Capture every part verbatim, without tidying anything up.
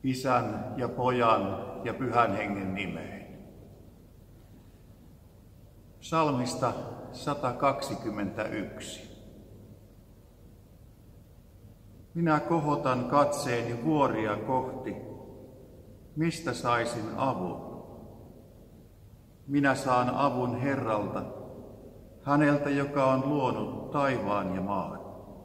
Isän ja Pojan ja Pyhän Hengen nimeen. Psalmista sata kaksikymmentäyksi. Minä kohotan katseeni vuoria kohti, mistä saisin avun. Minä saan avun Herralta, häneltä, joka on luonut taivaan ja maan.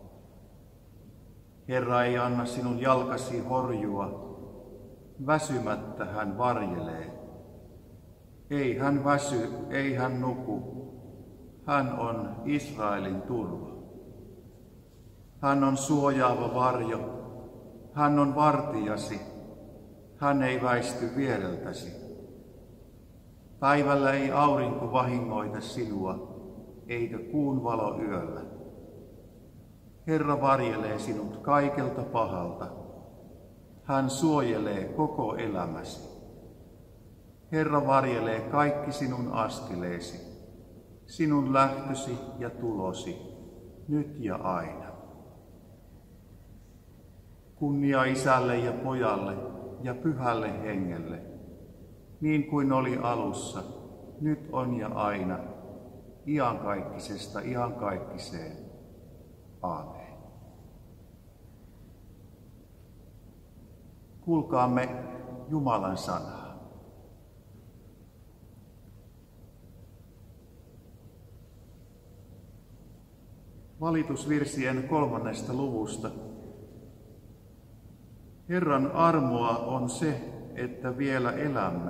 Herra ei anna sinun jalkasi horjua, väsymättä hän varjelee. Ei hän väsy, ei hän nuku, hän on Israelin turva. Hän on suojaava varjo, hän on vartijasi, hän ei väisty viereltäsi. Päivällä ei aurinko vahingoita sinua, eikä kuun valo yöllä. Herra varjelee sinut kaikelta pahalta. Hän suojelee koko elämäsi. Herra varjelee kaikki sinun askeleesi, sinun lähtösi ja tulosi, nyt ja aina. Kunnia Isälle ja Pojalle ja Pyhälle Hengelle, niin kuin oli alussa, nyt on ja aina, iankaikkisesta iankaikkiseen. Aamen. Kuulkaamme Jumalan sanaa. Valitusvirsien kolmannesta luvusta. Herran armoa on se, että vielä elämme.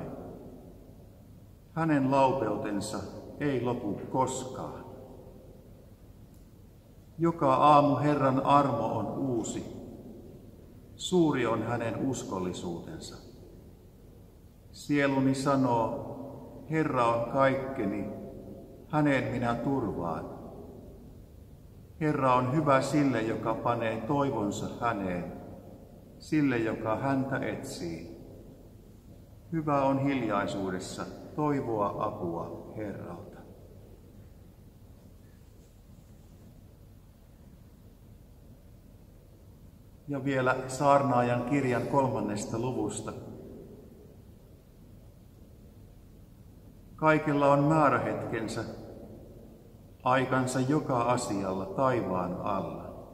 Hänen laupeutensa ei lopu koskaan. Joka aamu Herran armo on uusi. Suuri on hänen uskollisuutensa. Sieluni sanoo, Herra on kaikkeni, häneen minä turvaan. Herra on hyvä sille, joka panee toivonsa häneen, sille, joka häntä etsii. Hyvä on hiljaisuudessa toivoa apua Herralta. Ja vielä saarnaajan kirjan kolmannesta luvusta. Kaikella on määrähetkensä, aikansa joka asialla taivaan alla.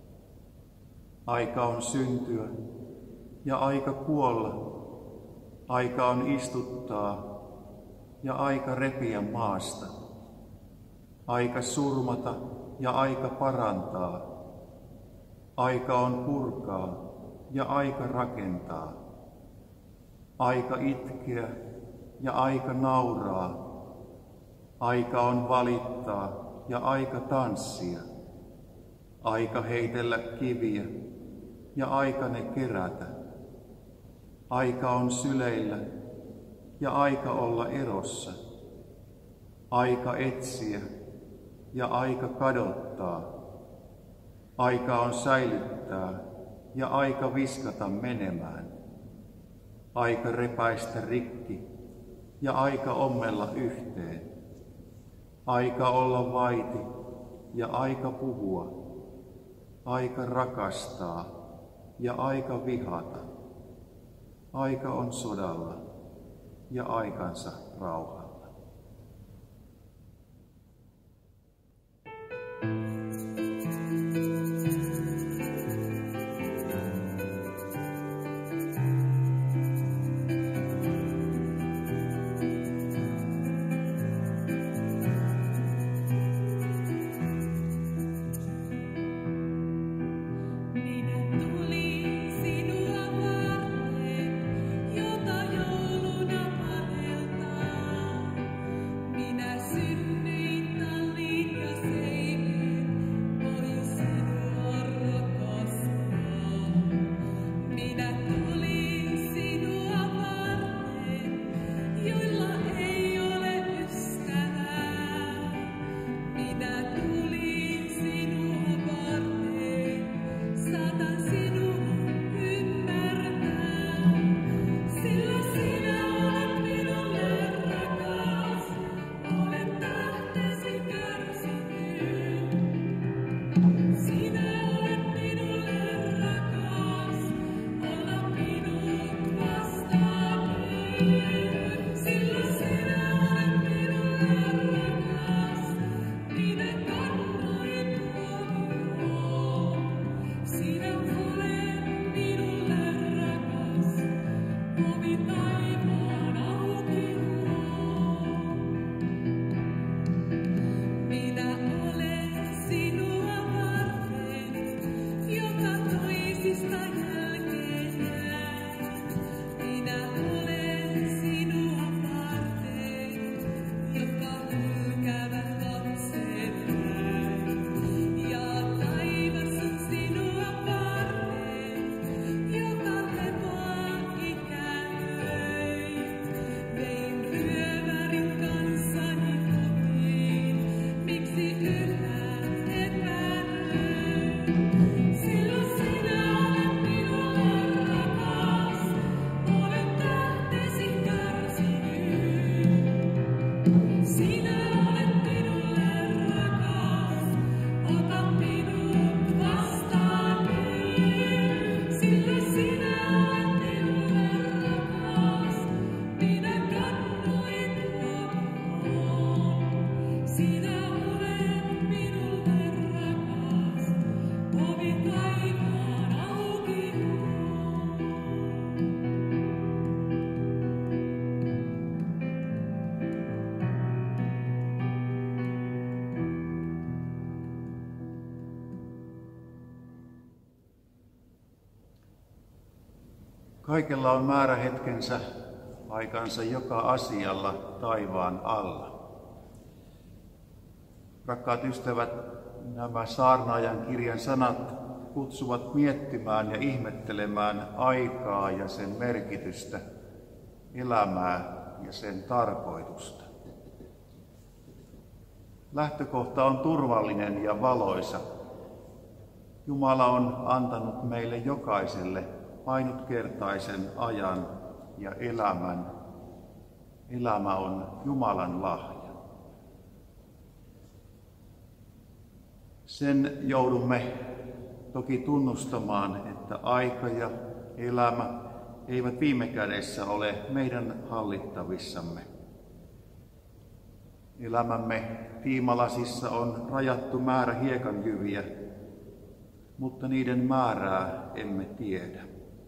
Aika on syntyä ja aika kuolla, aika on istuttaa ja aika repiä maasta, aika surmata ja aika parantaa. Aika on purkaa ja aika rakentaa. Aika itkeä ja aika nauraa. Aika on valittaa ja aika tanssia. Aika heitellä kiviä ja aika ne kerätä. Aika on syleillä ja aika olla erossa. Aika etsiä ja aika kadottaa. Aika on säilyttää ja aika viskata menemään. Aika repäistä rikki ja aika ommella yhteen. Aika olla vaiti ja aika puhua. Aika rakastaa ja aika vihata. Aika on sodalla ja aikansa rauhalla. Sinua varten, jota jouluna paleltaa. Kaikella on määrä hetkensä, aikansa joka asialla taivaan alla. Rakkaat ystävät, nämä saarnaajan kirjan sanat kutsuvat miettimään ja ihmettelemään aikaa ja sen merkitystä, elämää ja sen tarkoitusta. Lähtökohta on turvallinen ja valoisa. Jumala on antanut meille jokaiselle ainutkertaisen ajan ja elämän. Elämä on Jumalan lahja. Sen joudumme toki tunnustamaan, että aika ja elämä eivät viime kädessä ole meidän hallittavissamme. Elämämme tiimalasissa on rajattu määrä hiekanjyviä, mutta niiden määrää emme tiedä.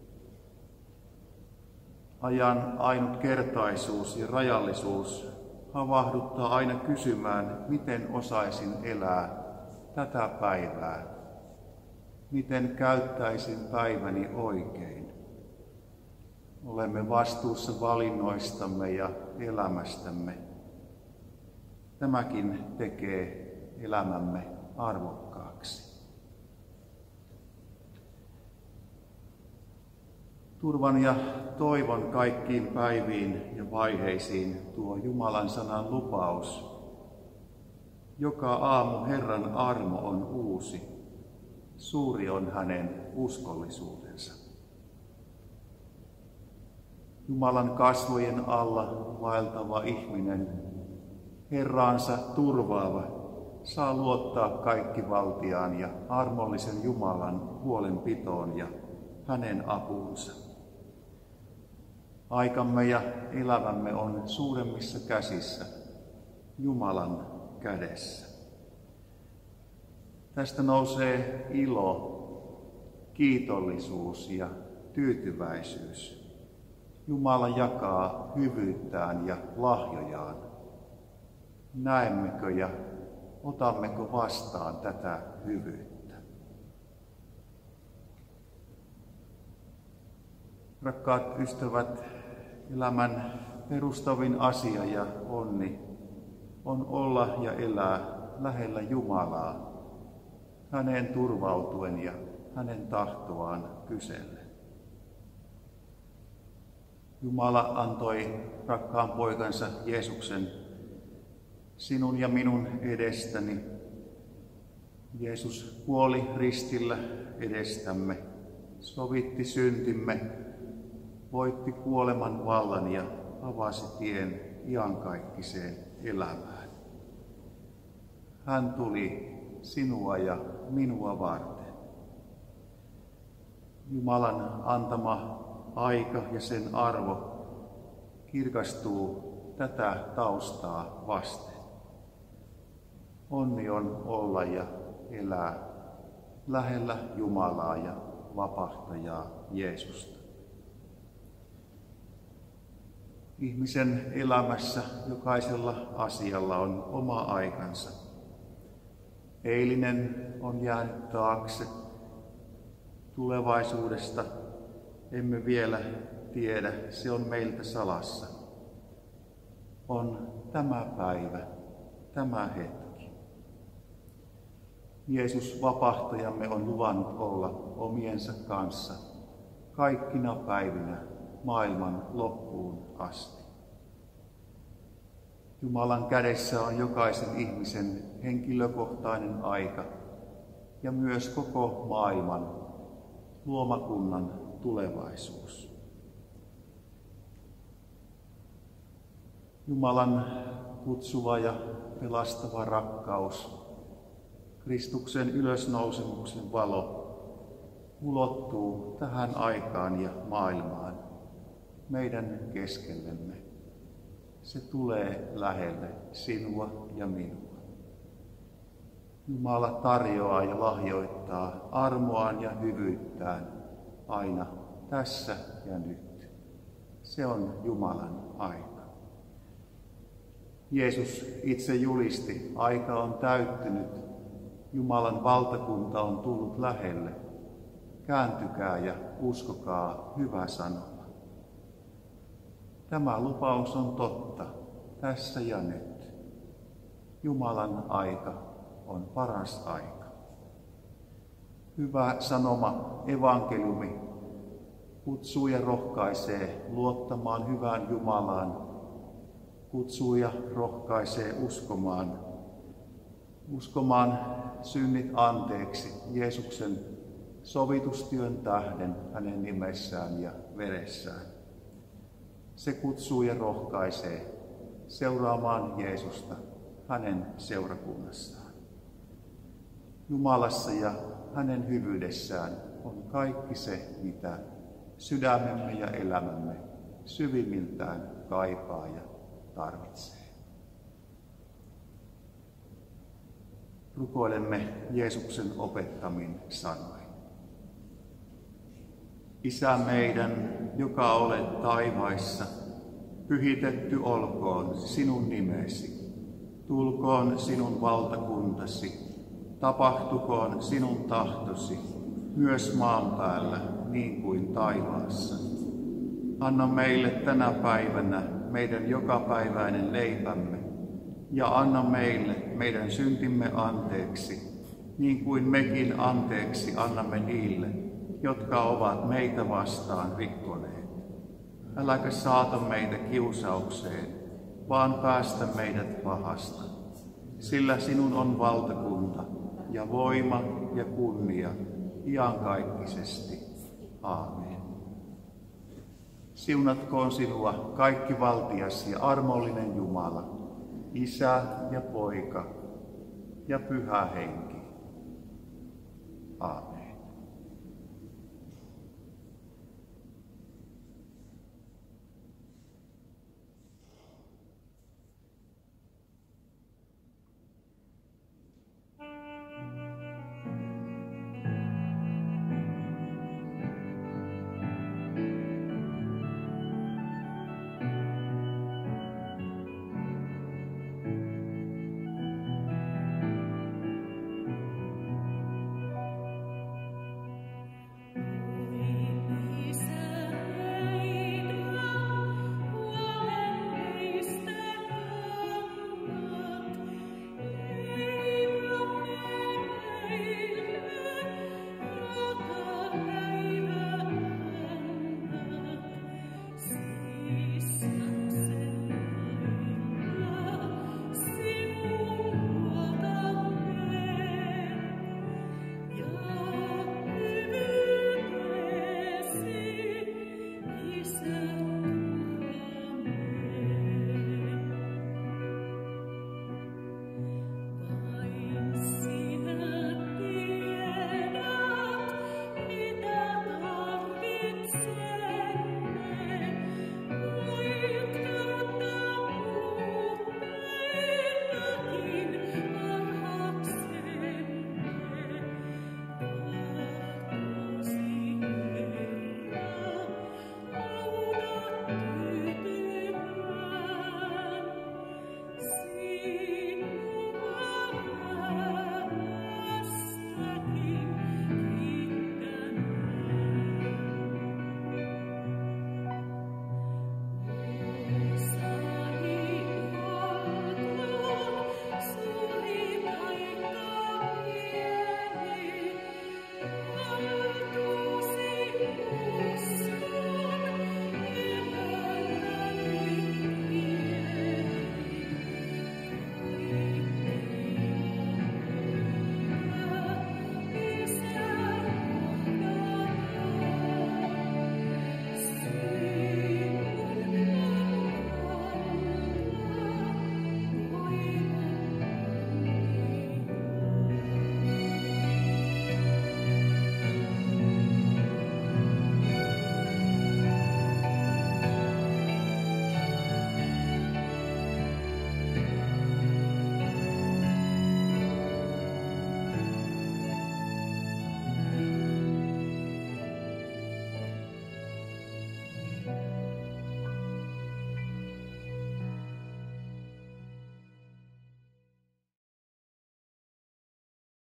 Ajan ainutkertaisuus ja rajallisuus havahduttaa aina kysymään, miten osaisin elää tätä päivää, miten käyttäisin päiväni oikein. Olemme vastuussa valinnoistamme ja elämästämme. Tämäkin tekee elämämme arvokkaaksi. Turvan ja toivon kaikkiin päiviin ja vaiheisiin tuo Jumalan sanan lupaus. Joka aamu Herran armo on uusi, suuri on hänen uskollisuutensa. Jumalan kasvojen alla vaeltava ihminen, Herraansa turvaava, saa luottaa kaikkivaltiaan ja armollisen Jumalan huolenpitoon ja hänen apuunsa. Aikamme ja elämämme on suuremmissa käsissä, Jumalan kädessä. Tästä nousee ilo, kiitollisuus ja tyytyväisyys. Jumala jakaa hyvyyttään ja lahjojaan. Näemmekö ja otammeko vastaan tätä hyvyyttä? Rakkaat ystävät, elämän perustavin asia ja onni on olla ja elää lähellä Jumalaa, häneen turvautuen ja hänen tahtoaan kysellen. Jumala antoi rakkaan poikansa Jeesuksen sinun ja minun edestäni. Jeesus kuoli ristillä edestämme, sovitti syntimme, voitti kuoleman vallan ja avasi tien iankaikkiseen elämään. Hän tuli sinua ja minua varten. Jumalan antama aika ja sen arvo kirkastuu tätä taustaa vasten. Onni on olla ja elää lähellä Jumalaa ja vapahtajaa Jeesusta. Ihmisen elämässä jokaisella asialla on oma aikansa. Eilinen on jäänyt taakse. Tulevaisuudesta emme vielä tiedä, se on meiltä salassa. On tämä päivä, tämä hetki. Jeesus vapahtajamme on luvannut olla omiensa kanssa kaikkina päivinä maailman loppuun asti. Jumalan kädessä on jokaisen ihmisen henkilökohtainen aika ja myös koko maailman, luomakunnan tulevaisuus. Jumalan kutsuva ja pelastava rakkaus, Kristuksen ylösnousemuksen valo, ulottuu tähän aikaan ja maailmaan, meidän keskellemme. Se tulee lähelle sinua ja minua. Jumala tarjoaa ja lahjoittaa armoaan ja hyvyyttään aina tässä ja nyt. Se on Jumalan aika. Jeesus itse julisti, aika on täyttynyt, Jumalan valtakunta on tullut lähelle. Kääntykää ja uskokaa hyvä sanoma. Tämä lupaus on totta tässä ja nyt. Jumalan aika on paras aika. Hyvä sanoma, evankeliumi, kutsuu ja rohkaisee luottamaan hyvään Jumalaan. Kutsuu ja rohkaisee uskomaan, uskomaan synnit anteeksi Jeesuksen sovitustyön tähden hänen nimessään ja veressään. Se kutsuu ja rohkaisee seuraamaan Jeesusta hänen seurakunnassaan. Jumalassa ja hänen hyvyydessään on kaikki se, mitä sydämemme ja elämämme syvimmiltään kaipaa ja tarvitsee. Rukoilemme Jeesuksen opettamin sanoin. Isä meidän, joka olet taivaissa, pyhitetty olkoon sinun nimesi. Tulkoon sinun valtakuntasi, tapahtukoon sinun tahtosi, myös maan päällä niin kuin taivaassa. Anna meille tänä päivänä meidän jokapäiväinen leipämme, ja anna meille meidän syntimme anteeksi, niin kuin mekin anteeksi annamme niille, jotka ovat meitä vastaan rikkoneet. Äläkä saata meitä kiusaukseen, vaan päästä meidät pahasta. Sillä sinun on valtakunta ja voima ja kunnia iankaikkisesti. Aamen. Siunatkoon sinua kaikki valtias ja armollinen Jumala, Isä ja Poika ja Pyhä Henki. Aamen.